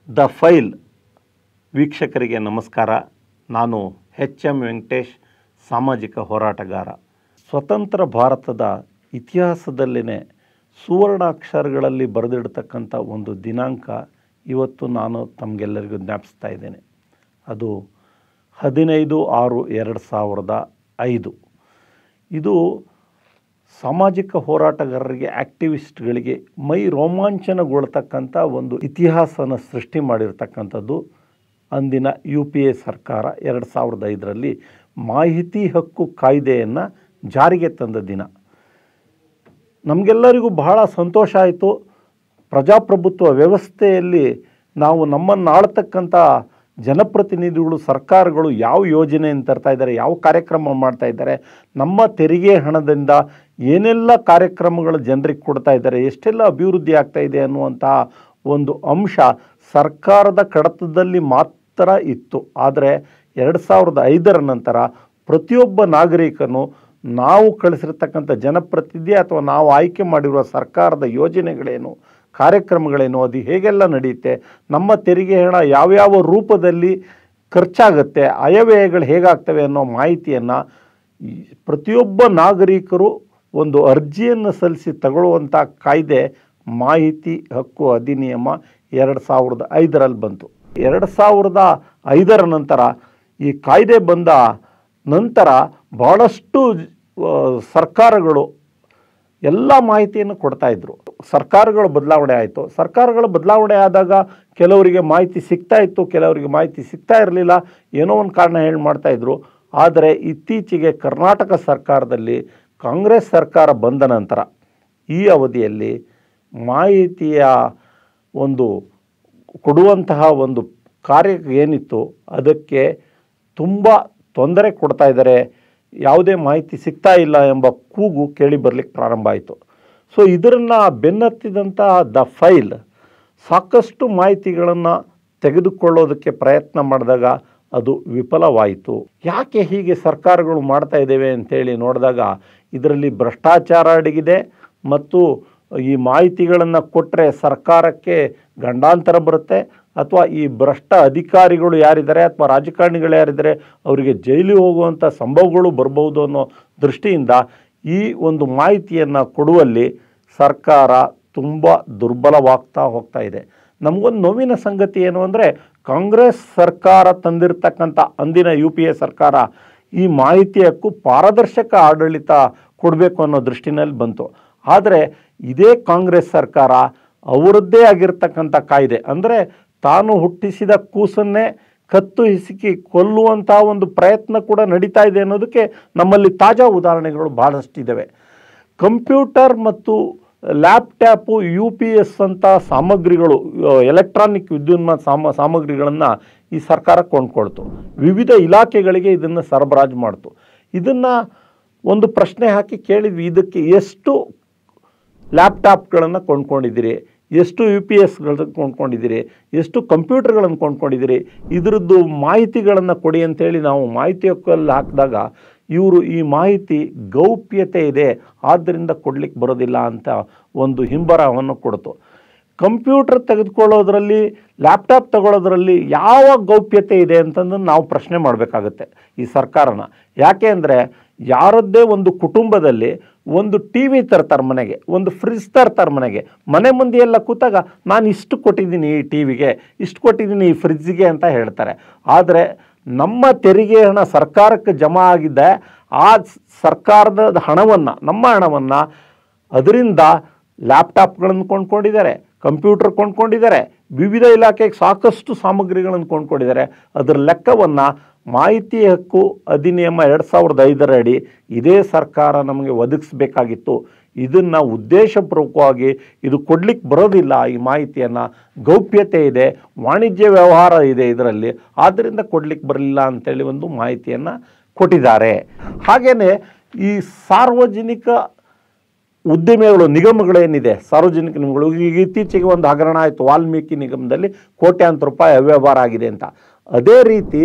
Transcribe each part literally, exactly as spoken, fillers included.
The file ವೀಕ್ಷಕರಿಗೆ ನಮಸ್ಕಾರ. ನಾನು ಎಚ್ ಎಂ ವೆಂಕಟೇಶ್, ಸಾಮಾಜಿಕ ಹೋರಾಟಗಾರ. ಸ್ವತಂತ್ರ ಭಾರತದ ಇತಿಹಾಸದಲ್ಲಿನೇ ಸುವರ್ಣಾಕ್ಷರಗಳಲ್ಲಿ ಬರೆದಿಡ್ತಕ್ಕಂಥ ಒಂದು ದಿನಾಂಕ ಇವತ್ತು ನಾನು ತಮಗೆಲ್ಲರಿಗೂ ಜ್ಞಾಪಿಸ್ತಾ ಇದ್ದೇನೆ. ಅದು ಹದಿನೈದು ಆರು ಎರಡು ಸಾವಿರದ ಐದು. ಇದು ಸಾಮಾಜಿಕ ಹೋರಾಟಗಾರರಿಗೆ, ಆ್ಯಕ್ಟಿವಿಸ್ಟ್ಗಳಿಗೆ ಮೈ ರೋಮಾಂಚನಗೊಳ್ತಕ್ಕಂಥ ಒಂದು ಇತಿಹಾಸನ ಸೃಷ್ಟಿ ಮಾಡಿರ್ತಕ್ಕಂಥದ್ದು. ಅಂದಿನ ಯು ಪಿ ಎ ಸರ್ಕಾರ ಎರಡು ಸಾವಿರದ ಐದರಲ್ಲಿ ಮಾಹಿತಿ ಹಕ್ಕು ಕಾಯ್ದೆಯನ್ನು ಜಾರಿಗೆ ತಂದ ದಿನ. ನಮಗೆಲ್ಲರಿಗೂ ಬಹಳ ಸಂತೋಷ ಆಯಿತು. ಪ್ರಜಾಪ್ರಭುತ್ವ ವ್ಯವಸ್ಥೆಯಲ್ಲಿ ನಾವು ನಮ್ಮನ್ನು ಆಳ್ತಕ್ಕಂಥ ಜನಪ್ರತಿನಿಧಿಗಳು, ಸರ್ಕಾರಗಳು ಯಾವ ಯೋಜನೆಯನ್ನು ತರ್ತಾ ಇದ್ದಾರೆ, ಯಾವ ಕಾರ್ಯಕ್ರಮ ಮಾಡ್ತಾ ಇದ್ದಾರೆ, ನಮ್ಮ ತೆರಿಗೆ ಹಣದಿಂದ ಏನೆಲ್ಲ ಕಾರ್ಯಕ್ರಮಗಳು ಜನರಿಗೆ ಕೊಡ್ತಾ ಇದ್ದಾರೆ, ಎಷ್ಟೆಲ್ಲ ಅಭಿವೃದ್ಧಿ ಆಗ್ತಾ ಇದೆ ಅನ್ನುವಂಥ ಒಂದು ಅಂಶ ಸರ್ಕಾರದ ಕಡತದಲ್ಲಿ ಮಾತ್ರ ಇತ್ತು. ಆದರೆ ಎರಡು ಸಾವಿರದ ಐದರ ನಂತರ ಪ್ರತಿಯೊಬ್ಬ ನಾಗರಿಕನು ನಾವು ಕಳಿಸಿರ್ತಕ್ಕಂಥ ಜನಪ್ರತಿನಿಧಿ ಅಥವಾ ನಾವು ಆಯ್ಕೆ ಮಾಡಿರುವ ಸರ್ಕಾರದ ಯೋಜನೆಗಳೇನು, ಕಾರ್ಯಕ್ರಮಗಳೇನು, ಅದು ಹೇಗೆಲ್ಲ ನಡೆಯುತ್ತೆ, ನಮ್ಮ ತೆರಿಗೆ ಹಣ ಯಾವ್ಯಾವ ರೂಪದಲ್ಲಿ ಖರ್ಚಾಗುತ್ತೆ, ಆಯವ್ಯಯಗಳು ಹೇಗಾಗ್ತವೆ ಅನ್ನೋ ಮಾಹಿತಿಯನ್ನು ಪ್ರತಿಯೊಬ್ಬ ನಾಗರಿಕರು ಒಂದು ಅರ್ಜಿಯನ್ನು ಸಲ್ಲಿಸಿ ತಗೊಳ್ಳುವಂಥ ಕಾಯ್ದೆ ಮಾಹಿತಿ ಹಕ್ಕು ಅಧಿನಿಯಮ ಎರಡು ಸಾವಿರದ ಐದರಲ್ಲಿ ಬಂತು. ಎರಡು ಸಾವಿರದ ಐದರ ನಂತರ ಈ ಕಾಯ್ದೆ ಬಂದ ನಂತರ ಭಾಳಷ್ಟು ಸರ್ಕಾರಗಳು ಎಲ್ಲ ಮಾಹಿತಿಯನ್ನು ಕೊಡ್ತಾಯಿದ್ರು. ಸರ್ಕಾರಗಳು ಬದಲಾವಣೆ ಆಯಿತು. ಸರ್ಕಾರಗಳು ಬದಲಾವಣೆ ಆದಾಗ ಕೆಲವರಿಗೆ ಮಾಹಿತಿ ಸಿಗ್ತಾ ಇತ್ತು, ಕೆಲವರಿಗೆ ಮಾಹಿತಿ ಸಿಗ್ತಾ ಇರಲಿಲ್ಲ, ಏನೋ ಒಂದು ಕಾರಣ ಹೇಳಿ ಮಾಡ್ತಾಯಿದ್ರು. ಆದರೆ ಇತ್ತೀಚೆಗೆ ಕರ್ನಾಟಕ ಸರ್ಕಾರದಲ್ಲಿ ಕಾಂಗ್ರೆಸ್ ಸರ್ಕಾರ ಬಂದ ನಂತರ ಈ ಅವಧಿಯಲ್ಲಿ ಮಾಹಿತಿಯ ಒಂದು ಕೊಡುವಂತಹ ಒಂದು ಕಾರ್ಯ ಏನಿತ್ತು ಅದಕ್ಕೆ ತುಂಬ ತೊಂದರೆ ಕೊಡ್ತಾ ಇದ್ದಾರೆ, ಯಾವುದೇ ಮಾಹಿತಿ ಸಿಗ್ತಾ ಇಲ್ಲ ಎಂಬ ಕೂಗು ಕೇಳಿ ಬರಲಿಕ್ಕೆ ಪ್ರಾರಂಭ ಆಯಿತು. ಸೊ ಇದನ್ನು ಬೆನ್ನತ್ತಿದಂತಹ ದ ಫೈಲ್ ಸಾಕಷ್ಟು ಮಾಹಿತಿಗಳನ್ನು ತೆಗೆದುಕೊಳ್ಳೋದಕ್ಕೆ ಪ್ರಯತ್ನ ಮಾಡಿದಾಗ ಅದು ವಿಫಲವಾಯಿತು. ಯಾಕೆ ಹೀಗೆ ಸರ್ಕಾರಗಳು ಮಾಡ್ತಾ ಇದ್ದೇವೆ ಅಂತೇಳಿ ನೋಡಿದಾಗ ಇದರಲ್ಲಿ ಭ್ರಷ್ಟಾಚಾರ ಅಡಗಿದೆ ಮತ್ತು ಈ ಮಾಹಿತಿಗಳನ್ನು ಕೊಟ್ಟರೆ ಸರ್ಕಾರಕ್ಕೆ ಗಂಡಾಂತರ ಬರುತ್ತೆ, ಅಥವಾ ಈ ಭ್ರಷ್ಟ ಅಧಿಕಾರಿಗಳು ಯಾರಿದ್ದಾರೆ ಅಥವಾ ರಾಜಕಾರಣಿಗಳು ಯಾರಿದ್ದಾರೆ ಅವರಿಗೆ ಜೈಲಿಗೆ ಹೋಗುವಂಥ ಸಂಭವಗಳು ಬರ್ಬೋದು ಅನ್ನೋ ದೃಷ್ಟಿಯಿಂದ ಈ ಒಂದು ಮಾಹಿತಿಯನ್ನು ಕೊಡುವಲ್ಲಿ ಸರ್ಕಾರ ತುಂಬ ದುರ್ಬಲವಾಗ್ತಾ ಹೋಗ್ತಾ ಇದೆ. ನಮಗೊಂದು ನೋವಿನ ಸಂಗತಿ ಏನು ಅಂದರೆ, ಕಾಂಗ್ರೆಸ್ ಸರ್ಕಾರ ತಂದಿರತಕ್ಕಂಥ ಅಂದಿನ ಯು ಪಿ ಎ ಸರ್ಕಾರ ಈ ಮಾಹಿತಿ ಹಕ್ಕು ಪಾರದರ್ಶಕ ಆಡಳಿತ ಕೊಡಬೇಕು ಅನ್ನೋ ದೃಷ್ಟಿನಲ್ಲಿ ಬಂತು. ಆದರೆ ಇದೇ ಕಾಂಗ್ರೆಸ್ ಸರ್ಕಾರ ಅವರದ್ದೇ ಆಗಿರ್ತಕ್ಕಂಥ ಕಾಯ್ದೆ, ಅಂದರೆ ತಾನು ಹುಟ್ಟಿಸಿದ ಕೂಸನ್ನೇ ಕತ್ತು ಹಿಸುಕಿ ಕೊಲ್ಲುವಂಥ ಒಂದು ಪ್ರಯತ್ನ ಕೂಡ ನಡೀತಾ ಇದೆ ಅನ್ನೋದಕ್ಕೆ ನಮ್ಮಲ್ಲಿ ತಾಜಾ ಉದಾಹರಣೆಗಳು ಭಾಳಷ್ಟಿದ್ದಾವೆ. ಕಂಪ್ಯೂಟರ್ ಮತ್ತು ಲ್ಯಾಪ್ಟಾಪು, ಯು ಪಿ ಎಸ್ ಅಂತ ಸಾಮಗ್ರಿಗಳು, ಎಲೆಕ್ಟ್ರಾನಿಕ್ ವಿದ್ಯುನ್ಮಾನ ಸಾಮ ಸಾಮಗ್ರಿಗಳನ್ನು ಈ ಸರ್ಕಾರ ಕೊಂಡ್ಕೊಳ್ತು, ವಿವಿಧ ಇಲಾಖೆಗಳಿಗೆ ಇದನ್ನು ಸರಬರಾಜು ಮಾಡ್ತು. ಇದನ್ನು ಒಂದು ಪ್ರಶ್ನೆ ಹಾಕಿ ಕೇಳಿದ್ವಿ, ಇದಕ್ಕೆ ಎಷ್ಟು ಲ್ಯಾಪ್ಟಾಪ್ಗಳನ್ನು ಕೊಂಡ್ಕೊಂಡಿದ್ದೀರಿ, ಎಷ್ಟು ಯು ಪಿ ಎಸ್ಗಳನ್ನು ಕೊಂಡ್ಕೊಂಡಿದ್ದೀರಿ, ಎಷ್ಟು ಕಂಪ್ಯೂಟರ್ಗಳನ್ನು ಕೊಂಡ್ಕೊಂಡಿದ್ದೀರಿ, ಇದರದ್ದು ಮಾಹಿತಿಗಳನ್ನು ಕೊಡಿ ಅಂತೇಳಿ ನಾವು ಮಾಹಿತಿ ಹಕ್ಕಲ್ಲಿ ಹಾಕಿದಾಗ ಇವರು ಈ ಮಾಹಿತಿ ಗೌಪ್ಯತೆ ಇದೆ ಆದ್ದರಿಂದ ಕೊಡಲಿಕ್ಕೆ ಬರೋದಿಲ್ಲ ಅಂತ ಒಂದು ಹಿಂಬರಹವನ್ನು ಕೊಡ್ತು. ಕಂಪ್ಯೂಟರ್ ತೆಗೆದುಕೊಳ್ಳೋದ್ರಲ್ಲಿ, ಲ್ಯಾಪ್ಟಾಪ್ ತಗೊಳ್ಳೋದ್ರಲ್ಲಿ ಯಾವ ಗೌಪ್ಯತೆ ಇದೆ ಅಂತಂದು ನಾವು ಪ್ರಶ್ನೆ ಮಾಡಬೇಕಾಗತ್ತೆ ಈ ಸರ್ಕಾರನ. ಯಾಕೆ ಅಂದರೆ ಯಾರದ್ದೇ ಒಂದು ಕುಟುಂಬದಲ್ಲಿ ಒಂದು ಟಿ ವಿ ತರ್ತಾರೆ ಮನೆಗೆ, ಒಂದು ಫ್ರಿಜ್ ತರ್ತಾರೆ ಮನೆಗೆ, ಮನೆ ಮುಂದೆ ಎಲ್ಲ ಕೂತಾಗ ನಾನು ಇಷ್ಟು ಕೊಟ್ಟಿದ್ದೀನಿ ಈ ಟಿ ವಿಗೆ, ಇಷ್ಟು ಕೊಟ್ಟಿದ್ದೀನಿ ಈ ಫ್ರಿಜ್ಜಿಗೆ ಅಂತ ಹೇಳ್ತಾರೆ. ಆದರೆ ನಮ್ಮ ತೆರಿಗೆ ಹಣ ಸರ್ಕಾರಕ್ಕೆ ಜಮಾ ಆಗಿದ್ದೆ, ಆ ಸರ್ಕಾರದ ಹಣವನ್ನು, ನಮ್ಮ ಹಣವನ್ನು ಅದರಿಂದ ಲ್ಯಾಪ್ಟಾಪ್ಗಳನ್ನು ಕೊಂಡ್ಕೊಂಡಿದ್ದಾರೆ, ಕಂಪ್ಯೂಟರ್ ಕೊಂಡ್ಕೊಂಡಿದ್ದಾರೆ, ವಿವಿಧ ಇಲಾಖೆಗೆ ಸಾಕಷ್ಟು ಸಾಮಗ್ರಿಗಳನ್ನು ಕೊಂಡ್ಕೊಂಡಿದ್ದಾರೆ. ಅದರ ಲೆಕ್ಕವನ್ನು ಮಾಹಿತಿ ಹಕ್ಕು ಅಧಿನಿಯಮ ಎರಡು ಸಾವಿರದ ಐದರ ಅಡಿ ಇದೇ ಸರ್ಕಾರ ನಮಗೆ ಒದಗಿಸ್ಬೇಕಾಗಿತ್ತು. ಇದನ್ನು ಉದ್ದೇಶಪೂರ್ವಕವಾಗಿ ಇದು ಕೊಡಲಿಕ್ಕೆ ಬರೋದಿಲ್ಲ, ಈ ಮಾಹಿತಿಯನ್ನು ಗೌಪ್ಯತೆ ಇದೆ, ವಾಣಿಜ್ಯ ವ್ಯವಹಾರ ಇದೆ ಇದರಲ್ಲಿ, ಆದ್ದರಿಂದ ಕೊಡಲಿಕ್ಕೆ ಬರಲಿಲ್ಲ ಅಂತೇಳಿ ಒಂದು ಮಾಹಿತಿಯನ್ನು ಕೊಟ್ಟಿದ್ದಾರೆ. ಹಾಗೆಯೇ ಈ ಸಾರ್ವಜನಿಕ ಉದ್ದಿಮೆಗಳು, ನಿಗಮಗಳೇನಿದೆ, ಸಾರ್ವಜನಿಕ ನಿಗಮಗಳು, ಈಗ ಇತ್ತೀಚೆಗೆ ಒಂದು ಹಗರಣ ಆಯಿತು, ವಾಲ್ಮೀಕಿ ನಿಗಮದಲ್ಲಿ ಕೋಟ್ಯಾಂತರ ರೂಪಾಯಿ ಅವ್ಯವಹಾರ ಆಗಿದೆ ಅಂತ. ಅದೇ ರೀತಿ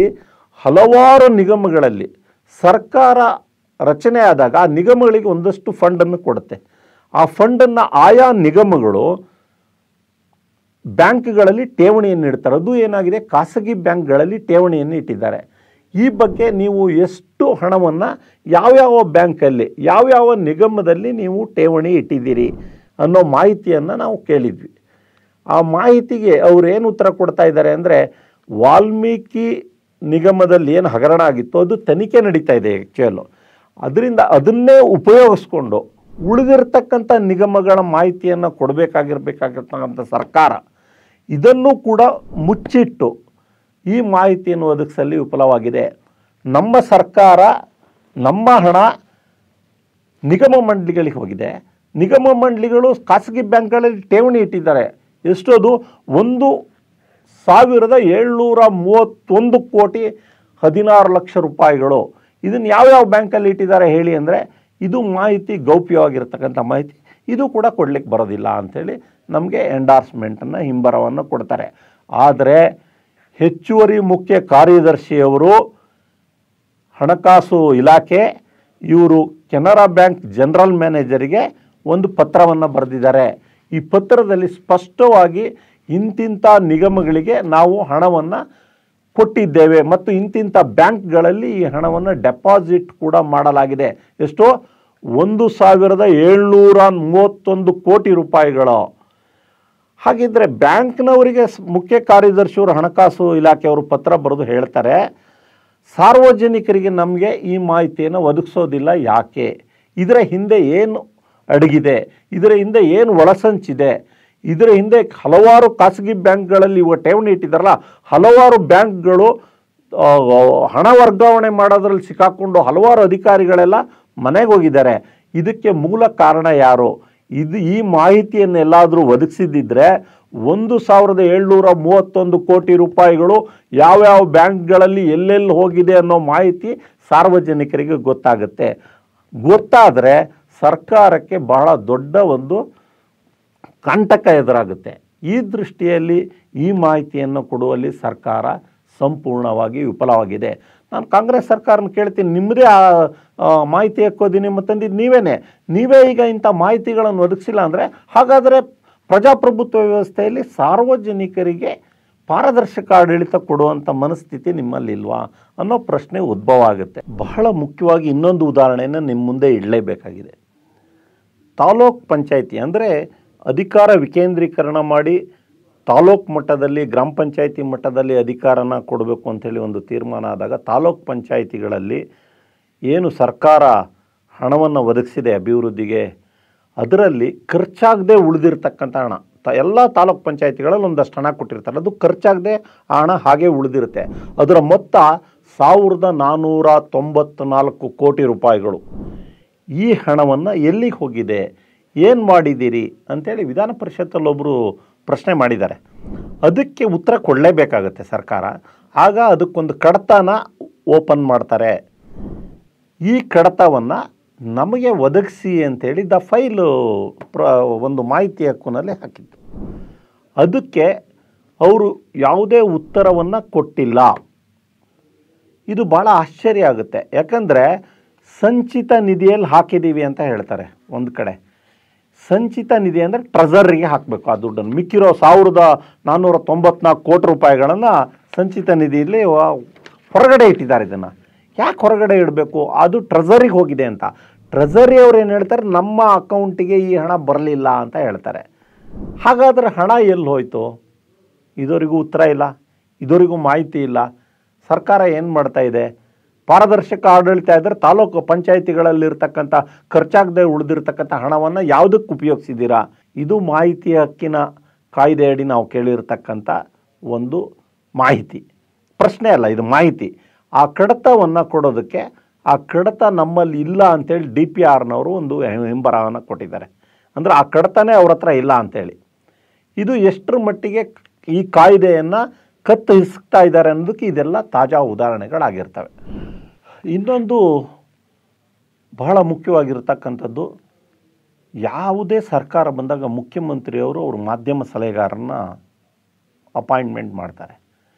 ಹಲವಾರು ನಿಗಮಗಳಲ್ಲಿ ಸರ್ಕಾರ ರಚನೆ ಆದಾಗ ಆ ನಿಗಮಗಳಿಗೆ ಒಂದಷ್ಟು ಫಂಡನ್ನು ಕೊಡುತ್ತೆ. ಆ ಫಂಡನ್ನು ಆಯಾ ನಿಗಮಗಳು ಬ್ಯಾಂಕ್ಗಳಲ್ಲಿ ಠೇವಣಿಯನ್ನು ಇಡ್ತಾರೆ. ಅದು ಏನಾಗಿದೆ, ಖಾಸಗಿ ಬ್ಯಾಂಕ್ಗಳಲ್ಲಿ ಠೇವಣಿಯನ್ನು ಇಟ್ಟಿದ್ದಾರೆ. ಈ ಬಗ್ಗೆ ನೀವು ಎಷ್ಟು ಹಣವನ್ನು ಯಾವ್ಯಾವ ಬ್ಯಾಂಕಲ್ಲಿ ಯಾವ್ಯಾವ ನಿಗಮದಲ್ಲಿ ನೀವು ಠೇವಣಿ ಇಟ್ಟಿದ್ದೀರಿ ಅನ್ನೋ ಮಾಹಿತಿಯನ್ನು ನಾವು ಕೇಳಿದ್ವಿ. ಆ ಮಾಹಿತಿಗೆ ಅವ್ರು ಏನು ಉತ್ತರ ಕೊಡ್ತಾ ಇದ್ದಾರೆ ಅಂದರೆ, ವಾಲ್ಮೀಕಿ ನಿಗಮದಲ್ಲಿ ಏನು ಹಗರಣ ಆಗಿತ್ತು ಅದು ತನಿಖೆ ನಡೀತಾ ಇದೆ ಆ್ಯಕ್ಚುಯಲ್ಲು. ಅದರಿಂದ ಅದನ್ನೇ ಉಪಯೋಗಿಸ್ಕೊಂಡು ಉಳಿದಿರ್ತಕ್ಕಂಥ ನಿಗಮಗಳ ಮಾಹಿತಿಯನ್ನು ಕೊಡಬೇಕಾಗಿರ್ಬೇಕಾಗಿರ್ತಕ್ಕಂಥ ಸರ್ಕಾರ ಇದನ್ನು ಕೂಡ ಮುಚ್ಚಿಟ್ಟು ಈ ಮಾಹಿತಿಯನ್ನು ಒದಗಿಸಲು ವಿಫಲವಾಗಿದೆ. ನಮ್ಮ ಸರ್ಕಾರ ನಮ್ಮ ಹಣ ನಿಗಮ ಮಂಡಳಿಗಳಿಗೆ ಹೋಗಿದೆ. ನಿಗಮ ಮಂಡಳಿಗಳು ಖಾಸಗಿ ಬ್ಯಾಂಕ್ಗಳಲ್ಲಿ ಠೇವಣಿ ಇಟ್ಟಿದ್ದಾರೆ. ಎಷ್ಟೋದು ಒಂದು ಸಾವಿರದ ಏಳ್ನೂರ ಮೂವತ್ತೊಂದು ಕೋಟಿ ಹದಿನಾರು ಲಕ್ಷ ರೂಪಾಯಿಗಳು. ಇದನ್ನು ಯಾವ್ಯಾವ ಬ್ಯಾಂಕಲ್ಲಿ ಇಟ್ಟಿದ್ದಾರೆ ಹೇಳಿ ಅಂದರೆ, ಇದು ಮಾಹಿತಿ ಗೌಪ್ಯವಾಗಿರ್ತಕ್ಕಂಥ ಮಾಹಿತಿ, ಇದು ಕೂಡ ಕೊಡಲಿಕ್ಕೆ ಬರೋದಿಲ್ಲ ಅಂಥೇಳಿ ನಮಗೆ ಎಂಡಾರ್ಸ್ಮೆಂಟನ್ನು ಹಿಂಬರವನ್ನು ಕೊಡ್ತಾರೆ. ಆದರೆ ಹೆಚ್ಚುವರಿ ಮುಖ್ಯ ಕಾರ್ಯದರ್ಶಿಯವರು ಹಣಕಾಸು ಇಲಾಖೆ ಇವರು ಕೆನರಾ ಬ್ಯಾಂಕ್ ಜನರಲ್ ಮ್ಯಾನೇಜರಿಗೆ ಒಂದು ಪತ್ರವನ್ನು ಬರೆದಿದ್ದಾರೆ. ಈ ಪತ್ರದಲ್ಲಿ ಸ್ಪಷ್ಟವಾಗಿ ಇಂತಿಂಥ ನಿಗಮಗಳಿಗೆ ನಾವು ಹಣವನ್ನು ಕೊಟ್ಟಿದ್ದೇವೆ ಮತ್ತು ಇಂತಿಂಥ ಬ್ಯಾಂಕ್ಗಳಲ್ಲಿ ಈ ಹಣವನ್ನು ಡೆಪಾಸಿಟ್ ಕೂಡ ಮಾಡಲಾಗಿದೆ. ಎಷ್ಟೋ ಒಂದು ಸಾವಿರದ ಏಳ್ನೂರ ಮೂವತ್ತೊಂದು ಕೋಟಿ ರೂಪಾಯಿಗಳು. ಹಾಗಿದ್ದರೆ ಬ್ಯಾಂಕ್ನವರಿಗೆ ಮುಖ್ಯ ಕಾರ್ಯದರ್ಶಿಯವರು ಹಣಕಾಸು ಇಲಾಖೆಯವರು ಪತ್ರ ಬರೆದು ಹೇಳ್ತಾರೆ, ಸಾರ್ವಜನಿಕರಿಗೆ ನಮಗೆ ಈ ಮಾಹಿತಿಯನ್ನು ಒದಗಿಸೋದಿಲ್ಲ ಯಾಕೆ, ಇದರ ಹಿಂದೆ ಏನು ಅಡಗಿದೆ, ಇದರ ಹಿಂದೆ ಏನು ಒಳಸಂಚಿದೆ, ಇದರ ಹಿಂದೆ ಹಲವಾರು ಖಾಸಗಿ ಬ್ಯಾಂಕ್ಗಳಲ್ಲಿ ಇವ ಠೇವಣಿ ಇಟ್ಟಿದ್ದಾರಲ್ಲ, ಹಲವಾರು ಬ್ಯಾಂಕ್ಗಳು ಹಣ ವರ್ಗಾವಣೆ ಮಾಡೋದ್ರಲ್ಲಿ ಸಿಕ್ಕಾಕೊಂಡು ಹಲವಾರು ಅಧಿಕಾರಿಗಳೆಲ್ಲ ಮನೆಗೆ ಹೋಗಿದ್ದಾರೆ. ಇದಕ್ಕೆ ಮೂಲ ಕಾರಣ ಯಾರು? ಇದು ಈ ಮಾಹಿತಿಯನ್ನೆಲ್ಲಾದರೂ ಒದಗಿಸಿದ್ದಿದ್ರೆ ಒಂದು ಸಾವಿರದ ಏಳ್ನೂರ ಮೂವತ್ತೊಂದು ಕೋಟಿ ರೂಪಾಯಿಗಳು ಯಾವ್ಯಾವ ಬ್ಯಾಂಕ್ಗಳಲ್ಲಿ ಎಲ್ಲೆಲ್ಲಿ ಹೋಗಿದೆ ಅನ್ನೋ ಮಾಹಿತಿ ಸಾರ್ವಜನಿಕರಿಗೆ ಗೊತ್ತಾಗುತ್ತೆ. ಗೊತ್ತಾದರೆ ಸರ್ಕಾರಕ್ಕೆ ಬಹಳ ದೊಡ್ಡ ಒಂದು ಕಂಟಕ ಎದುರಾಗುತ್ತೆ. ಈ ದೃಷ್ಟಿಯಲ್ಲಿ ಈ ಮಾಹಿತಿಯನ್ನು ಕೊಡುವಲ್ಲಿ ಸರ್ಕಾರ ಸಂಪೂರ್ಣವಾಗಿ ವಿಫಲವಾಗಿದೆ. ನಾನು ಕಾಂಗ್ರೆಸ್ ಸರ್ಕಾರನ ಕೇಳ್ತೀನಿ, ನಿಮ್ಮದೇ ಆ ಮಾಹಿತಿ ಹಾಕೋದಿ ನಿಮ್ಮ ತಂದಿದ್ದು ನೀವೇನೆ, ನೀವೇ ಈಗ ಇಂಥ ಮಾಹಿತಿಗಳನ್ನು ಒದಗಿಸಿಲ್ಲ ಅಂದರೆ ಹಾಗಾದರೆ ಪ್ರಜಾಪ್ರಭುತ್ವ ವ್ಯವಸ್ಥೆಯಲ್ಲಿ ಸಾರ್ವಜನಿಕರಿಗೆ ಪಾರದರ್ಶಕ ಆಡಳಿತ ಕೊಡುವಂಥ ಮನಸ್ಥಿತಿ ನಿಮ್ಮಲ್ಲಿಲ್ವಾ ಅನ್ನೋ ಪ್ರಶ್ನೆ ಉದ್ಭವ ಆಗುತ್ತೆ. ಬಹಳ ಮುಖ್ಯವಾಗಿ ಇನ್ನೊಂದು ಉದಾಹರಣೆಯನ್ನು ನಿಮ್ಮ ಮುಂದೆ ಇಡಲೇಬೇಕಾಗಿದೆ. ತಾಲೂಕ್ ಪಂಚಾಯಿತಿ ಅಂದರೆ ಅಧಿಕಾರ ವಿಕೇಂದ್ರೀಕರಣ ಮಾಡಿ ತಾಲೂಕು ಮಟ್ಟದಲ್ಲಿ ಗ್ರಾಮ ಪಂಚಾಯಿತಿ ಮಟ್ಟದಲ್ಲಿ ಅಧಿಕಾರನ ಕೊಡಬೇಕು ಅಂಥೇಳಿ ಒಂದು ತೀರ್ಮಾನ ಆದಾಗ ತಾಲೂಕ್ ಪಂಚಾಯಿತಿಗಳಲ್ಲಿ ಏನು ಸರ್ಕಾರ ಹಣವನ್ನು ಒದಗಿಸಿದೆ ಅಭಿವೃದ್ಧಿಗೆ, ಅದರಲ್ಲಿ ಖರ್ಚಾಗದೆ ಉಳಿದಿರ್ತಕ್ಕಂಥ ಹಣ ತ ಎಲ್ಲ ತಾಲೂಕ್ ಪಂಚಾಯಿತಿಗಳಲ್ಲಿ ಒಂದಷ್ಟು ಹಣ ಕೊಟ್ಟಿರ್ತಾರೆ, ಅದು ಖರ್ಚಾಗದೆ ಆ ಹಣ ಹಾಗೆ ಉಳಿದಿರುತ್ತೆ. ಅದರ ಮೊತ್ತ ಸಾವಿರದ ನಾನ್ನೂರ ತೊಂಬತ್ತ್ನಾಲ್ಕು ಕೋಟಿ ರೂಪಾಯಿಗಳು. ಈ ಹಣವನ್ನು ಎಲ್ಲಿಗೆ ಹೋಗಿದೆ, ಏನು ಮಾಡಿದ್ದೀರಿ ಅಂಥೇಳಿ ವಿಧಾನ ಪರಿಷತ್ತಲ್ಲಿ ಒಬ್ಬರು ಪ್ರಶ್ನೆ ಮಾಡಿದ್ದಾರೆ. ಅದಕ್ಕೆ ಉತ್ತರ ಕೊಡಲೇಬೇಕಾಗತ್ತೆ ಸರ್ಕಾರ. ಆಗ ಅದಕ್ಕೊಂದು ಕಡತನ ಓಪನ್ ಮಾಡ್ತಾರೆ. ಈ ಕಡತವನ್ನು ನಮಗೆ ಒದಗಿಸಿ ಅಂಥೇಳಿ ದ ಫೈಲು ಪ್ರ ಒಂದು ಮಾಹಿತಿ ಹಕ್ಕಿನಲ್ಲಿ ಹಾಕಿತ್ತು. ಅದಕ್ಕೆ ಅವರು ಯಾವುದೇ ಉತ್ತರವನ್ನು ಕೊಟ್ಟಿಲ್ಲ. ಇದು ಭಾಳ ಆಶ್ಚರ್ಯ ಆಗುತ್ತೆ. ಯಾಕಂದರೆ ಸಂಚಿತ ನಿಧಿಯಲ್ಲಿ ಹಾಕಿದ್ದೀವಿ ಅಂತ ಹೇಳ್ತಾರೆ ಒಂದು ಕಡೆ. ಸಂಚಿತ ನಿಧಿ ಅಂದರೆ ಟ್ರೆಜರಿಗೆ ಹಾಕಬೇಕು ಆ ದುಡ್ಡನ್ನು. ಮಿಕ್ಕಿರೋ ಸಾವಿರದ ನಾನ್ನೂರ ತೊಂಬತ್ನಾಲ್ಕು ಕೋಟಿ ರೂಪಾಯಿಗಳನ್ನು ಸಂಚಿತ ನಿಧಿಯಲ್ಲಿ ಹೊರಗಡೆ ಇಟ್ಟಿದ್ದಾರೆ. ಇದನ್ನು ಯಾಕೆ ಹೊರಗಡೆ ಇಡಬೇಕು? ಅದು ಟ್ರೆಜರಿಗೆ ಹೋಗಿದೆ ಅಂತ. ಟ್ರೆಜರಿ ಅವ್ರು ಏನು ಹೇಳ್ತಾರೆ, ನಮ್ಮ ಅಕೌಂಟಿಗೆ ಈ ಹಣ ಬರಲಿಲ್ಲ ಅಂತ ಹೇಳ್ತಾರೆ. ಹಾಗಾದರೆ ಹಣ ಎಲ್ಲಿ ಹೋಯಿತು? ಇದುವರೆಗೂ ಉತ್ತರ ಇಲ್ಲ, ಇದುವರೆಗೂ ಮಾಹಿತಿ ಇಲ್ಲ. ಸರ್ಕಾರ ಏನು ಮಾಡ್ತಾ ಇದೆ? ಪಾರದರ್ಶಕ ಆಡಳಿತ ಇದ್ದರೆ ತಾಲೂಕು ಪಂಚಾಯಿತಿಗಳಲ್ಲಿರ್ತಕ್ಕಂಥ ಖರ್ಚಾಗದೆ ಉಳಿದಿರ್ತಕ್ಕಂಥ ಹಣವನ್ನು ಯಾವುದಕ್ಕೆ ಉಪಯೋಗಿಸಿದ್ದೀರಾ? ಇದು ಮಾಹಿತಿ ಹಕ್ಕಿನ ಕಾಯ್ದೆಯಡಿ ನಾವು ಕೇಳಿರ್ತಕ್ಕಂಥ ಒಂದು ಮಾಹಿತಿ, ಪ್ರಶ್ನೆ ಅಲ್ಲ, ಇದು ಮಾಹಿತಿ. ಆ ಕಡತವನ್ನು ಕೊಡೋದಕ್ಕೆ ಆ ಕಡತ ನಮ್ಮಲ್ಲಿ ಇಲ್ಲ ಅಂಥೇಳಿ ಡಿ ಪಿ ಆರ್ನವರು ಒಂದು ಹಿಂಬರವನ್ನು ಕೊಟ್ಟಿದ್ದಾರೆ. ಅಂದರೆ ಆ ಕಡತನೇ ಅವ್ರ ಹತ್ರ ಇಲ್ಲ ಅಂಥೇಳಿ. ಇದು ಎಷ್ಟರ ಮಟ್ಟಿಗೆ ಈ ಕಾಯ್ದೆಯನ್ನು ಕತ್ತು ಹಿಸ್ಕ್ತಾ ಇದ್ದಾರೆ ಅನ್ನೋದಕ್ಕೆ ಇದೆಲ್ಲ ತಾಜಾ ಉದಾಹರಣೆಗಳಾಗಿರ್ತವೆ. ಇನ್ನೊಂದು ಬಹಳ ಮುಖ್ಯವಾಗಿರ್ತಕ್ಕಂಥದ್ದು, ಯಾವುದೇ ಸರ್ಕಾರ ಬಂದಾಗ ಮುಖ್ಯಮಂತ್ರಿಯವರು ಅವರು ಮಾಧ್ಯಮ ಸಲಹೆಗಾರರನ್ನ ಅಪಾಯಿಂಟ್ಮೆಂಟ್ ಮಾಡ್ತಾರೆ.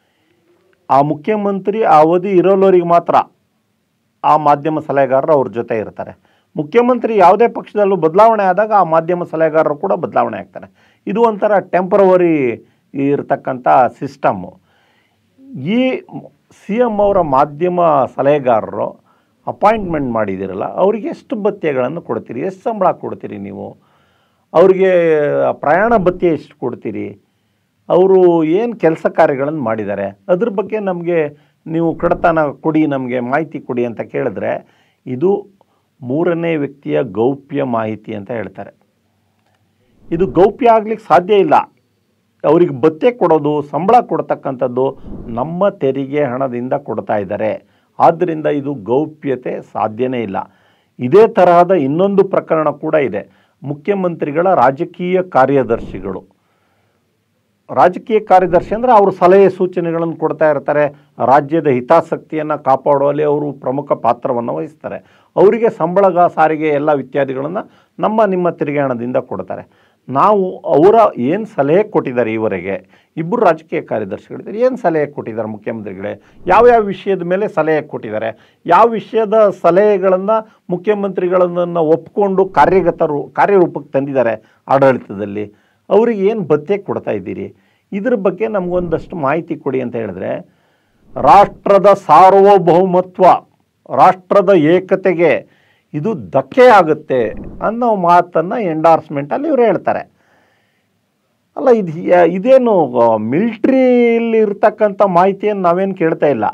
ಆ ಮುಖ್ಯಮಂತ್ರಿ ಆ ಅವಧಿ ಇರೋಲ್ಲವರಿಗೆ ಮಾತ್ರ ಆ ಮಾಧ್ಯಮ ಸಲಹೆಗಾರರು ಅವ್ರ ಜೊತೆ ಇರ್ತಾರೆ. ಮುಖ್ಯಮಂತ್ರಿ ಯಾವುದೇ ಪಕ್ಷದಲ್ಲೂ ಬದಲಾವಣೆ ಆದಾಗ ಆ ಮಾಧ್ಯಮ ಸಲಹೆಗಾರರು ಕೂಡ ಬದಲಾವಣೆ ಆಗ್ತಾರೆ. ಇದು ಒಂಥರ ಟೆಂಪರವರಿ ಇರತಕ್ಕಂಥ ಸಿಸ್ಟಮ್ಮು. ಈ ಸಿ ಎಮ್ ಅವರ ಮಾಧ್ಯಮ ಸಲಹೆಗಾರರು ಅಪಾಯಿಂಟ್ಮೆಂಟ್ ಮಾಡಿದ್ದೀರಲ್ಲ, ಅವರಿಗೆ ಎಷ್ಟು ಭತ್ಯೆಗಳನ್ನು ಕೊಡ್ತೀರಿ, ಎಷ್ಟು ಸಂಬಳ ಕೊಡ್ತೀರಿ ನೀವು, ಅವರಿಗೆ ಪ್ರಯಾಣ ಭತ್ಯೆ ಎಷ್ಟು ಕೊಡ್ತೀರಿ, ಅವರು ಏನು ಕೆಲಸ ಕಾರ್ಯಗಳನ್ನು ಮಾಡಿದ್ದಾರೆ ಅದ್ರ ಬಗ್ಗೆ ನಮಗೆ ನೀವು ಕಡತನ ಕೊಡಿ, ನಮಗೆ ಮಾಹಿತಿ ಕೊಡಿ ಅಂತ ಕೇಳಿದ್ರೆ ಇದು ಮೂರನೇ ವ್ಯಕ್ತಿಯ ಗೌಪ್ಯ ಮಾಹಿತಿ ಅಂತ ಹೇಳ್ತಾರೆ. ಇದು ಗೌಪ್ಯ ಆಗಲಿಕ್ಕೆ ಸಾಧ್ಯ ಇಲ್ಲ. ಅವ್ರಿಗೆ ಭತ್ಯೆ ಕೊಡೋದು, ಸಂಬಳ ಕೊಡ್ತಕ್ಕಂಥದ್ದು ನಮ್ಮ ತೆರಿಗೆ ಹಣದಿಂದ ಕೊಡ್ತಾ ಇದ್ದಾರೆ. ಆದ್ದರಿಂದ ಇದು ಗೌಪ್ಯತೆ ಸಾಧ್ಯನೇ ಇಲ್ಲ. ಇದೇ ತರಹದ ಇನ್ನೊಂದು ಪ್ರಕರಣ ಕೂಡ ಇದೆ. ಮುಖ್ಯಮಂತ್ರಿಗಳ ರಾಜಕೀಯ ಕಾರ್ಯದರ್ಶಿಗಳು, ರಾಜಕೀಯ ಕಾರ್ಯದರ್ಶಿ ಅಂದರೆ ಅವರು ಸಲಹೆ ಸೂಚನೆಗಳನ್ನು ಕೊಡ್ತಾ ಇರ್ತಾರೆ, ರಾಜ್ಯದ ಹಿತಾಸಕ್ತಿಯನ್ನು ಕಾಪಾಡುವಲ್ಲಿ ಅವರು ಪ್ರಮುಖ ಪಾತ್ರವನ್ನು ವಹಿಸ್ತಾರೆ. ಅವರಿಗೆ ಸಂಬಳ, ಸಾರಿಗೆ ಎಲ್ಲ ಇತ್ಯಾದಿಗಳನ್ನು ನಮ್ಮ ನಿಮ್ಮ ತೆರಿಗೆ ಹಣದಿಂದ ಕೊಡ್ತಾರೆ. ನಾವು ಅವರ ಏನು ಸಲಹೆ ಕೊಟ್ಟಿದ್ದಾರೆ, ಈವರೆಗೆ ಇಬ್ಬರು ರಾಜಕೀಯ ಕಾರ್ಯದರ್ಶಿಗಳಿದ್ದಾರೆ, ಏನು ಸಲಹೆ ಕೊಟ್ಟಿದ್ದಾರೆ ಮುಖ್ಯಮಂತ್ರಿಗಳೇ, ಯಾವ್ಯಾವ ವಿಷಯದ ಮೇಲೆ ಸಲಹೆ ಕೊಟ್ಟಿದ್ದಾರೆ, ಯಾವ ವಿಷಯದ ಸಲಹೆಗಳನ್ನು ಮುಖ್ಯಮಂತ್ರಿಗಳನ್ನು ಒಪ್ಪಿಕೊಂಡು ಕಾರ್ಯಗತರು ಕಾರ್ಯರೂಪಕ್ಕೆ ತಂದಿದ್ದಾರೆ ಆಡಳಿತದಲ್ಲಿ, ಅವರಿಗೆ ಏನು ಭತ್ಯೆ ಕೊಡ್ತಾ ಇದ್ದೀರಿ, ಇದ್ರ ಬಗ್ಗೆ ನಮಗೊಂದಷ್ಟು ಮಾಹಿತಿ ಕೊಡಿ ಅಂತ ಹೇಳಿದ್ರೆ, ರಾಷ್ಟ್ರದ ಸಾರ್ವಭೌಮತ್ವ, ರಾಷ್ಟ್ರದ ಏಕತೆಗೆ ಇದು ಧಕ್ಕೆ ಆಗುತ್ತೆ ಅನ್ನೋ ಮಾತನ್ನು ಎಂಡಾರ್ಸ್ಮೆಂಟಲ್ಲಿ ಇವರು ಹೇಳ್ತಾರೆ. ಅಲ್ಲ, ಇದು ಇದೇನು ಮಿಲ್ಟ್ರಿಯಲ್ಲಿ ಇರ್ತಕ್ಕಂಥ ಮಾಹಿತಿಯನ್ನು ನಾವೇನು ಕೇಳ್ತಾ ಇಲ್ಲ.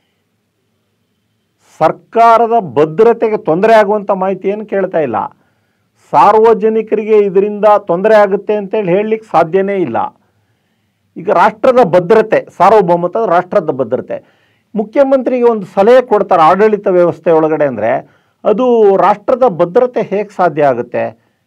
ಸರ್ಕಾರದ ಭದ್ರತೆಗೆ ತೊಂದರೆ ಆಗುವಂಥ ಮಾಹಿತಿಯನ್ನು ಕೇಳ್ತಾ ಇಲ್ಲ. ಸಾರ್ವಜನಿಕರಿಗೆ ಇದರಿಂದ ತೊಂದರೆ ಆಗುತ್ತೆ ಅಂತೇಳಿ ಹೇಳಲಿಕ್ಕೆ ಸಾಧ್ಯನೇ ಇಲ್ಲ. ಈಗ ರಾಷ್ಟ್ರದ ಭದ್ರತೆ, ಸಾರ್ವಭೌಮತ್ವ, ರಾಷ್ಟ್ರದ ಭದ್ರತೆ, ಮುಖ್ಯಮಂತ್ರಿಗೆ ಒಂದು ಸಲಹೆ ಕೊಡ್ತಾರೆ ಆಡಳಿತ ವ್ಯವಸ್ಥೆ ಒಳಗಡೆ ಅಂದರೆ ಅದು ರಾಷ್ಟ್ರದ ಭದ್ರತೆ ಹೇಗೆ ಸಾಧ್ಯ ಆಗುತ್ತೆ?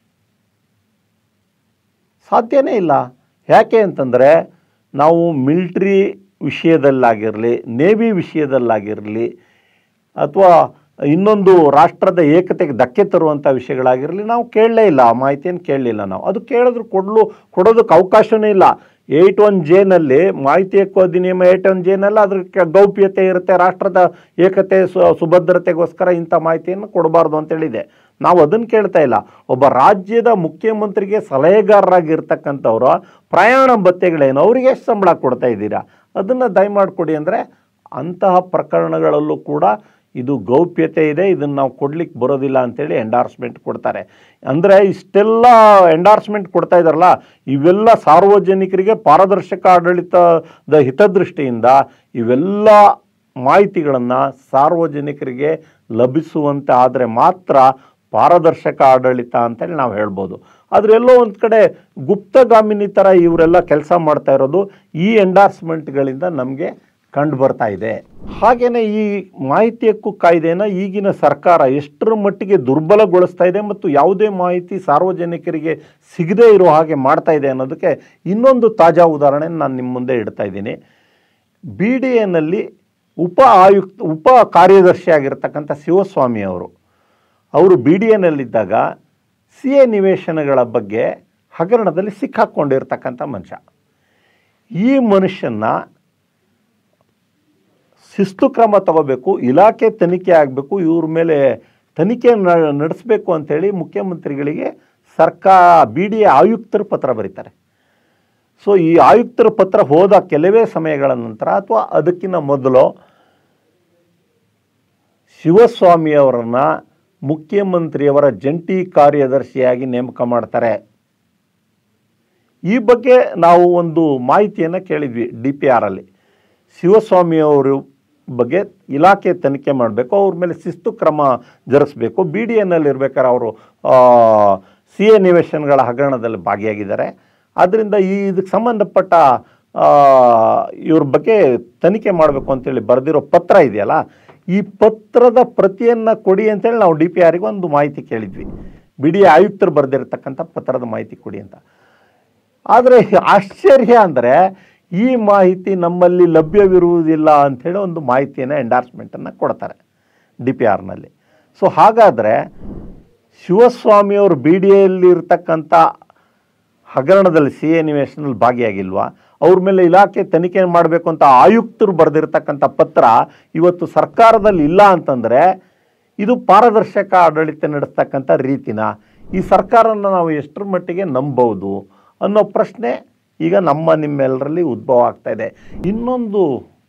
ಸಾಧ್ಯನೇ ಇಲ್ಲ. ಯಾಕೆ ಅಂತಂದರೆ ನಾವು ಮಿಲ್ಟ್ರಿ ವಿಷಯದಲ್ಲಾಗಿರಲಿ, ನೇವಿ ವಿಷಯದಲ್ಲಾಗಿರಲಿ, ಅಥವಾ ಇನ್ನೊಂದು ರಾಷ್ಟ್ರದ ಏಕತೆಗೆ ಧಕ್ಕೆ ತರುವಂಥ ವಿಷಯಗಳಾಗಿರಲಿ ನಾವು ಕೇಳಲೇ ಇಲ್ಲ, ಆ ಮಾಹಿತಿಯನ್ನು ಕೇಳಲಿಲ್ಲ ನಾವು. ಅದು ಕೇಳಿದ್ರು ಕೊಡಲು ಕೊಡೋದಕ್ಕೆ ಅವಕಾಶವೇ ಇಲ್ಲ. ಏಯ್ಟ್ ಒನ್ ಜೇನಲ್ಲಿ ಮಾಹಿತಿ ಹಕ್ಕು ಅಧಿನಿಯಮ ಏಯ್ಟ್ ಒನ್ ಜೇನಲ್ಲಿ ಅದ್ರ ಗೌಪ್ಯತೆ ಇರುತ್ತೆ, ರಾಷ್ಟ್ರದ ಏಕತೆ ಸು ಸುಭದ್ರತೆಗೋಸ್ಕರ ಇಂಥ ಮಾಹಿತಿಯನ್ನು ಕೊಡಬಾರ್ದು ಅಂತೇಳಿದೆ. ನಾವು ಅದನ್ನು ಕೇಳ್ತಾ ಇಲ್ಲ. ಒಬ್ಬ ರಾಜ್ಯದ ಮುಖ್ಯಮಂತ್ರಿಗೆ ಸಲಹೆಗಾರರಾಗಿರ್ತಕ್ಕಂಥವ್ರು ಪ್ರಯಾಣ ಭತ್ಯೆಗಳೇನು, ಅವರಿಗೆ ಎಷ್ಟು ಸಂಬಳ ಕೊಡ್ತಾ ಇದ್ದೀರಾ, ಅದನ್ನು ದಯಮಾಡಿಕೊಡಿ ಅಂದರೆ ಅಂತಹ ಪ್ರಕರಣಗಳಲ್ಲೂ ಕೂಡ ಇದು ಗೌಪ್ಯತೆ ಇದೆ, ಇದನ್ನು ನಾವು ಕೊಡ್ಲಿಕ್ಕೆ ಬರೋದಿಲ್ಲ ಅಂತೇಳಿ ಎಂಡಾರ್ಸ್ಮೆಂಟ್ ಕೊಡ್ತಾರೆ. ಅಂದರೆ ಇಷ್ಟೆಲ್ಲ ಎಂಡಾರ್ಸ್ಮೆಂಟ್ ಕೊಡ್ತಾ ಇದ್ದಾರಲ್ಲ, ಇವೆಲ್ಲ ಸಾರ್ವಜನಿಕರಿಗೆ ಪಾರದರ್ಶಕ ಆಡಳಿತದ ಹಿತದೃಷ್ಟಿಯಿಂದ ಇವೆಲ್ಲ ಮಾಹಿತಿಗಳನ್ನು ಸಾರ್ವಜನಿಕರಿಗೆ ಲಭಿಸುವಂತೆ ಆದರೆ ಮಾತ್ರ ಪಾರದರ್ಶಕ ಆಡಳಿತ ಅಂತೇಳಿ ನಾವು ಹೇಳ್ಬೋದು. ಆದರೆ ಎಲ್ಲೋ ಒಂದು ಕಡೆ ಗುಪ್ತಗಾಮಿನಿ ಥರ ಇವರೆಲ್ಲ ಕೆಲಸ ಮಾಡ್ತಾ ಇರೋದು ಈ ಎಂಡಾರ್ಸ್ಮೆಂಟ್ಗಳಿಂದ ನಮಗೆ ಕಂಡು ಬರ್ತಾ ಇದೆ. ಹಾಗೆಯೇ ಈ ಮಾಹಿತಿ ಹಕ್ಕು ಕಾಯ್ದೆನ ಈಗಿನ ಸರ್ಕಾರ ಎಷ್ಟರ ಮಟ್ಟಿಗೆ ದುರ್ಬಲಗೊಳಿಸ್ತಾ ಇದೆ ಮತ್ತು ಯಾವುದೇ ಮಾಹಿತಿ ಸಾರ್ವಜನಿಕರಿಗೆ ಸಿಗದೇ ಇರೋ ಹಾಗೆ ಮಾಡ್ತಾ ಇದೆ ಅನ್ನೋದಕ್ಕೆ ಇನ್ನೊಂದು ತಾಜಾ ಉದಾಹರಣೆ ನಾನು ನಿಮ್ಮ ಮುಂದೆ ಇಡ್ತಾ ಇದ್ದೀನಿ. ಬಿ ಡಿ ಎನಲ್ಲಿ ಉಪ ಆಯುಕ್ತ ಉಪ ಕಾರ್ಯದರ್ಶಿ ಆಗಿರ್ತಕ್ಕಂಥ ಶಿವಸ್ವಾಮಿ ಅವರು ಅವರು ಬಿ ಡಿ ಎನಲ್ಲಿದ್ದಾಗ ಸಿ ಎ ನಿವೇಶನಗಳ ಬಗ್ಗೆ ಹಗರಣದಲ್ಲಿ ಸಿಕ್ಕಾಕ್ಕೊಂಡಿರ್ತಕ್ಕಂಥ ಮನುಷ್ಯ. ಈ ಮನುಷ್ಯನ ಶಿಸ್ತು ಕ್ರಮ ತಗೋಬೇಕು, ಇಲಾಖೆ ತನಿಖೆ ಆಗಬೇಕು, ಇವ್ರ ಮೇಲೆ ತನಿಖೆ ನಡೆಸಬೇಕು ಅಂಥೇಳಿ ಮುಖ್ಯಮಂತ್ರಿಗಳಿಗೆ ಸರ್ಕಾರ ಬಿ ಡಿ ಎ ಆಯುಕ್ತರು ಪತ್ರ ಬರೀತಾರೆ. ಸೊ ಈ ಆಯುಕ್ತರ ಪತ್ರ ಹೋದ ಕೆಲವೇ ಸಮಯಗಳ ನಂತರ ಅಥವಾ ಅದಕ್ಕಿಂತ ಮೊದಲು ಶಿವಸ್ವಾಮಿಯವರನ್ನು ಮುಖ್ಯಮಂತ್ರಿಯವರ ಜಂಟಿ ಕಾರ್ಯದರ್ಶಿಯಾಗಿ ನೇಮಕ ಮಾಡ್ತಾರೆ. ಈ ಬಗ್ಗೆ ನಾವು ಒಂದು ಮಾಹಿತಿಯನ್ನು ಕೇಳಿದ್ವಿ ಡಿ ಪಿ ಆರಲ್ಲಿ. ಶಿವಸ್ವಾಮಿಯವರು ಬಗ್ಗೆ ಇಲಾಖೆ ತನಿಖೆ ಮಾಡಬೇಕು, ಅವ್ರ ಮೇಲೆ ಶಿಸ್ತು ಕ್ರಮ ಜರುಗಿಸಬೇಕು. ಬಿ ಡಿ ಎನಲ್ಲಿ ಇರ್ಬೇಕಾದ್ರೆ ಅವರು ಸಿ ಎ ನಿವೇಶನಗಳ ಹಗರಣದಲ್ಲಿ ಭಾಗಿಯಾಗಿದ್ದಾರೆ. ಆದ್ದರಿಂದ ಈ ಇದಕ್ಕೆ ಸಂಬಂಧಪಟ್ಟ ಇವ್ರ ಬಗ್ಗೆ ತನಿಖೆ ಮಾಡಬೇಕು ಅಂತೇಳಿ ಬರೆದಿರೋ ಪತ್ರ ಇದೆಯಲ್ಲ, ಈ ಪತ್ರದ ಪ್ರತಿಯನ್ನು ಕೊಡಿ ಅಂತೇಳಿ ನಾವು ಡಿ ಪಿ ಆರಿಗೆ ಒಂದು ಮಾಹಿತಿ ಕೇಳಿದ್ವಿ. ಬಿ ಡಿ ಎ ಆಯುಕ್ತರು ಬರೆದಿರ್ತಕ್ಕಂಥ ಪತ್ರದ ಮಾಹಿತಿ ಕೊಡಿ ಅಂತ. ಆದರೆ ಆಶ್ಚರ್ಯ ಅಂದರೆ ಈ ಮಾಹಿತಿ ನಮ್ಮಲ್ಲಿ ಲಭ್ಯವಿರುವುದಿಲ್ಲ ಅಂಥೇಳಿ ಒಂದು ಮಾಹಿತಿಯನ್ನು ಎಂಡಾರ್ಸ್ಮೆಂಟನ್ನು ಕೊಡ್ತಾರೆ ಡಿ ಪಿ ಆರ್ನಲ್ಲಿ. ಸೊ ಹಾಗಾದರೆ ಶಿವಸ್ವಾಮಿಯವರು ಬಿ ಡಿ ಎಲ್ಲಿ ಇರ್ತಕ್ಕಂಥ ಹಗರಣದಲ್ಲಿ ಸಿ ಎ ನಿವೇಶನದಲ್ಲಿ ಭಾಗಿಯಾಗಿಲ್ವಾ, ಅವ್ರ ಮೇಲೆ ಇಲಾಖೆ ತನಿಖೆ ಮಾಡಬೇಕು ಅಂತ ಆಯುಕ್ತರು ಬರೆದಿರ್ತಕ್ಕಂಥ ಪತ್ರ ಇವತ್ತು ಸರ್ಕಾರದಲ್ಲಿ ಇಲ್ಲ ಅಂತಂದರೆ ಇದು ಪಾರದರ್ಶಕ ಆಡಳಿತ ನಡೆಸ್ತಕ್ಕಂಥ ರೀತಿನ ಈ ಸರ್ಕಾರನ ನಾವು ಎಷ್ಟರ ಮಟ್ಟಿಗೆ ನಂಬೋದು ಅನ್ನೋ ಪ್ರಶ್ನೆ ಈಗ ನಮ್ಮ ನಿಮ್ಮೆಲ್ಲರಲ್ಲಿ ಉದ್ಭವ ಆಗ್ತಾ ಇದೆ. ಇನ್ನೊಂದು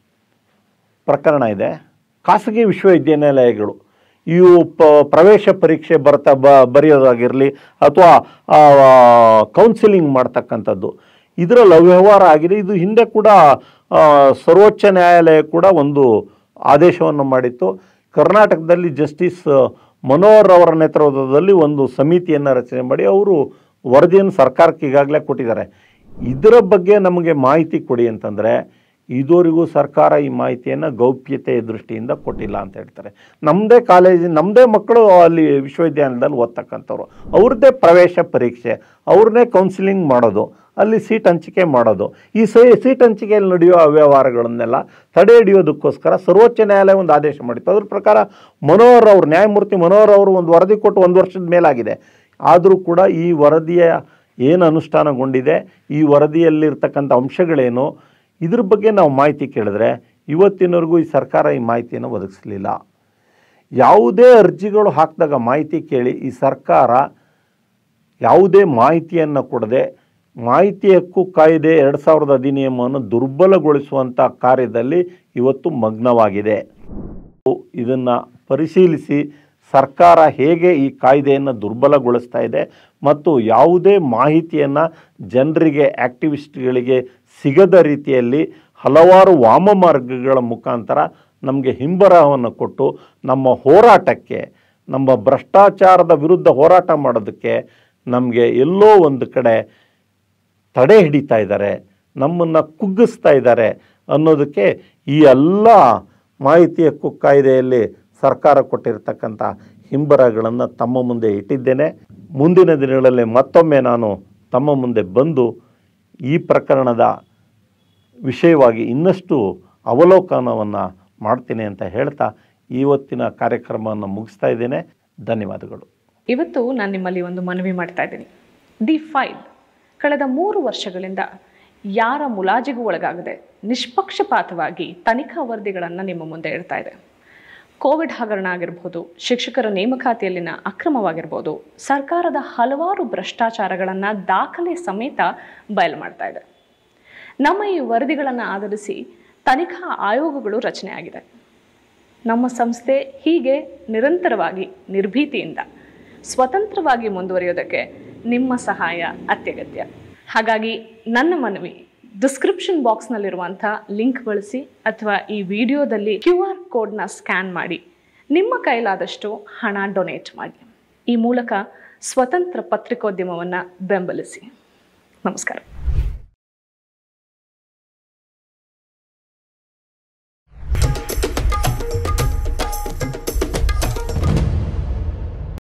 ಪ್ರಕರಣ ಇದೆ, ಖಾಸಗಿ ವಿಶ್ವವಿದ್ಯಾನಿಲಯಗಳು ಇವು ಪ ಪ್ರವೇಶ ಪರೀಕ್ಷೆ ಬರ್ತಾ ಬ ಬರೆಯೋದಾಗಿರಲಿ ಅಥವಾ ಕೌನ್ಸಿಲಿಂಗ್ ಮಾಡ್ತಕ್ಕಂಥದ್ದು, ಇದರಲ್ಲಿ ಅವ್ಯವಹಾರ ಆಗಿದೆ. ಇದು ಹಿಂದೆ ಕೂಡ ಸರ್ವೋಚ್ಚ ನ್ಯಾಯಾಲಯ ಕೂಡ ಒಂದು ಆದೇಶವನ್ನು ಮಾಡಿತ್ತು. ಕರ್ನಾಟಕದಲ್ಲಿ ಜಸ್ಟಿಸ್ ಮನೋಹರ್ ಅವರ ನೇತೃತ್ವದಲ್ಲಿ ಒಂದು ಸಮಿತಿಯನ್ನು ರಚನೆ ಮಾಡಿ ಅವರು ವರದಿಯನ್ನು ಸರ್ಕಾರಕ್ಕೆ ಈಗಾಗಲೇ ಕೊಟ್ಟಿದ್ದಾರೆ. ಇದರ ಬಗ್ಗೆ ನಮಗೆ ಮಾಹಿತಿ ಕೊಡಿ ಅಂತಂದರೆ ಇದುವರೆಗೂ ಸರ್ಕಾರ ಈ ಮಾಹಿತಿಯನ್ನು ಗೌಪ್ಯತೆಯ ದೃಷ್ಟಿಯಿಂದ ಕೊಟ್ಟಿಲ್ಲ ಅಂತ ಹೇಳ್ತಾರೆ. ನಮ್ಮದೇ ಕಾಲೇಜ್ ನಮ್ಮದೇ ಮಕ್ಕಳು ಅಲ್ಲಿ ವಿಶ್ವವಿದ್ಯಾಲಯದಲ್ಲಿ ಓದ್ತಕ್ಕಂಥವ್ರು, ಅವ್ರದ್ದೇ ಪ್ರವೇಶ ಪರೀಕ್ಷೆ, ಅವ್ರನ್ನೇ ಕೌನ್ಸಿಲಿಂಗ್ ಮಾಡೋದು, ಅಲ್ಲಿ ಸೀಟ್ ಹಂಚಿಕೆ ಮಾಡೋದು, ಈ ಸೇ ಸೀಟ್ ಹಂಚಿಕೆಯಲ್ಲಿ ನಡೆಯುವ ಅವ್ಯವಹಾರಗಳನ್ನೆಲ್ಲ ತಡೆ ಹಿಡಿಯೋದಕ್ಕೋಸ್ಕರ ಸರ್ವೋಚ್ಚ ನ್ಯಾಯಾಲಯ ಒಂದು ಆದೇಶ ಮಾಡಿತ್ತು. ಅದ್ರ ಪ್ರಕಾರ ಮನೋಹರ್ ಅವರು, ನ್ಯಾಯಮೂರ್ತಿ ಮನೋಹರ್ ಅವರು ಒಂದು ವರದಿ ಕೊಟ್ಟು ಒಂದು ವರ್ಷದ ಮೇಲಾಗಿದೆ. ಆದರೂ ಕೂಡ ಈ ವರದಿಯ ಏನು ಅನುಷ್ಠಾನಗೊಂಡಿದೆ, ಈ ವರದಿಯಲ್ಲಿರ್ತಕ್ಕಂಥ ಅಂಶಗಳೇನು, ಇದ್ರ ಬಗ್ಗೆ ನಾವು ಮಾಹಿತಿ ಕೇಳಿದ್ರೆ ಇವತ್ತಿನವರೆಗೂ ಈ ಸರ್ಕಾರ ಈ ಮಾಹಿತಿಯನ್ನು ಒದಗಿಸಲಿಲ್ಲ. ಯಾವುದೇ ಅರ್ಜಿಗಳು ಹಾಕಿದಾಗ ಮಾಹಿತಿ ಕೇಳಿ ಈ ಸರ್ಕಾರ ಯಾವುದೇ ಮಾಹಿತಿಯನ್ನು ಕೊಡದೆ ಮಾಹಿತಿ ಹಕ್ಕು ಕಾಯ್ದೆ ಎರಡು ಸಾವಿರದ ಅಧಿನಿಯಮವನ್ನು ದುರ್ಬಲಗೊಳಿಸುವಂಥ ಕಾರ್ಯದಲ್ಲಿ ಇವತ್ತು ಮಗ್ನವಾಗಿದೆ. ಇದನ್ನು ಪರಿಶೀಲಿಸಿ ಸರ್ಕಾರ ಹೇಗೆ ಈ ಕಾಯ್ದೆಯನ್ನು ದುರ್ಬಲಗೊಳಿಸ್ತಾ ಇದೆ ಮತ್ತು ಯಾವುದೇ ಮಾಹಿತಿಯನ್ನು ಜನರಿಗೆ, ಆ್ಯಕ್ಟಿವಿಸ್ಟ್ಗಳಿಗೆ ಸಿಗದ ರೀತಿಯಲ್ಲಿ ಹಲವಾರು ವಾಮಮಾರ್ಗಗಳ ಮುಖಾಂತರ ನಮಗೆ ಹಿಂಬರಹವನ್ನು ಕೊಟ್ಟು ನಮ್ಮ ಹೋರಾಟಕ್ಕೆ, ನಮ್ಮ ಭ್ರಷ್ಟಾಚಾರದ ವಿರುದ್ಧ ಹೋರಾಟ ಮಾಡೋದಕ್ಕೆ ನಮಗೆ ಎಲ್ಲೋ ಒಂದು ಕಡೆ ತಡೆ ಹಿಡಿತಾ ಇದ್ದಾರೆ, ನಮ್ಮನ್ನು ಕುಗ್ಗಿಸ್ತಾ ಇದ್ದಾರೆ ಅನ್ನೋದಕ್ಕೆ ಈ ಎಲ್ಲ ಮಾಹಿತಿ ಹಕ್ಕು ಕಾಯ್ದೆಯಲ್ಲಿ ಸರ್ಕಾರ ಕೊಟ್ಟಿರತಕ್ಕಂಥ ಹಿಂಬರಗಳನ್ನು ತಮ್ಮ ಮುಂದೆ ಇಟ್ಟಿದ್ದೇನೆ. ಮುಂದಿನ ದಿನಗಳಲ್ಲಿ ಮತ್ತೊಮ್ಮೆ ನಾನು ತಮ್ಮ ಮುಂದೆ ಬಂದು ಈ ಪ್ರಕರಣದ ವಿಷಯವಾಗಿ ಇನ್ನಷ್ಟು ಅವಲೋಕನವನ್ನು ಮಾಡ್ತೀನಿ ಅಂತ ಹೇಳ್ತಾ ಇವತ್ತಿನ ಕಾರ್ಯಕ್ರಮವನ್ನು ಮುಗಿಸ್ತಾ ಇದ್ದೇನೆ. ಧನ್ಯವಾದಗಳು. ಇವತ್ತು ನಾನು ನಿಮ್ಮಲ್ಲಿ ಒಂದು ಮನವಿ ಮಾಡ್ತಾ ಇದ್ದೀನಿ. ದಿ ಫೈಲ್ ಕಳೆದ ಮೂರು ವರ್ಷಗಳಿಂದ ಯಾರ ಮುಲಾಜಿಗೂ ಒಳಗಾಗದೆ ನಿಷ್ಪಕ್ಷಪಾತವಾಗಿ ತನಿಖಾ ವರದಿಗಳನ್ನು ನಿಮ್ಮ ಮುಂದೆ ಇಡ್ತಾ ಇದೆ. ಕೋವಿಡ್ ಹಗರಣ ಆಗಿರ್ಬೋದು, ಶಿಕ್ಷಕರ ನೇಮಕಾತಿಯಲ್ಲಿನ ಅಕ್ರಮವಾಗಿರ್ಬೋದು, ಸರ್ಕಾರದ ಹಲವಾರು ಭ್ರಷ್ಟಾಚಾರಗಳನ್ನು ದಾಖಲೆ ಸಮೇತ ಬಯಲು ಮಾಡ್ತಾ ಇದೆ. ನಮ್ಮ ಈ ವರದಿಗಳನ್ನು ಆಧರಿಸಿ ತನಿಖಾ ಆಯೋಗಗಳು ರಚನೆ ಆಗಿದೆ. ನಮ್ಮ ಸಂಸ್ಥೆ ಹೀಗೆ ನಿರಂತರವಾಗಿ ನಿರ್ಭೀತಿಯಿಂದ ಸ್ವತಂತ್ರವಾಗಿ ಮುಂದುವರಿಯೋದಕ್ಕೆ ನಿಮ್ಮ ಸಹಾಯ ಅತ್ಯಗತ್ಯ. ಹಾಗಾಗಿ ನನ್ನ ಮನವಿ, ಡಿಸ್ಕ್ರಿಪ್ಷನ್ ಬಾಕ್ಸ್ನಲ್ಲಿರುವಂಥ ಲಿಂಕ್ ಬಳಸಿ ಅಥವಾ ಈ ವಿಡಿಯೋದಲ್ಲಿ ಕ್ಯೂ ಆರ್ ಕೋಡ್ನ ಸ್ಕ್ಯಾನ್ ಮಾಡಿ ನಿಮ್ಮ ಕೈಲಾದಷ್ಟು ಹಣ ಡೊನೇಟ್ ಮಾಡಿ. ಈ ಮೂಲಕ ಸ್ವತಂತ್ರ ಪತ್ರಿಕೋದ್ಯಮವನ್ನು ಬೆಂಬಲಿಸಿ. ನಮಸ್ಕಾರ.